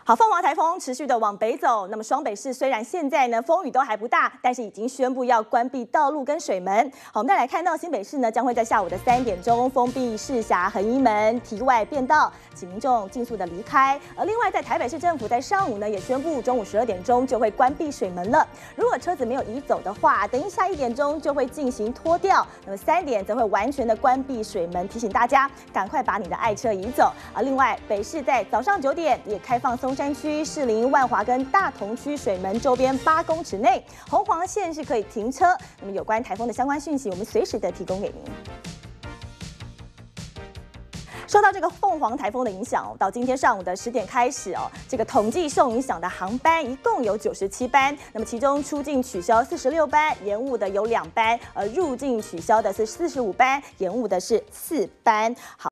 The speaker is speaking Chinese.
好，凤凰台风持续的往北走，那么双北市虽然现在呢风雨都还不大，但是已经宣布要关闭道路跟水门。好，我们再来看到新北市呢将会在下午的3点钟封闭市辖横移门、堤外便道，请民众尽速的离开。而另外在台北市政府在上午呢也宣布中午12点钟就会关闭水门了。如果车子没有移走的话，等一下1点钟就会进行拖吊，那么3点则会完全的关闭水门，提醒大家赶快把你的爱车移走。而另外北市在早上9点也开放松山区、士林、万华跟大同区水门周边8公尺内红黄线是可以停车。那么有关台风的相关讯息，我们随时的提供给您。受到这个凤凰台风的影响，到今天上午的10点开始这个统计受影响的航班一共有97班，那么其中出境取消46班，延误的有2班，而入境取消的是45班，延误的是4班。好。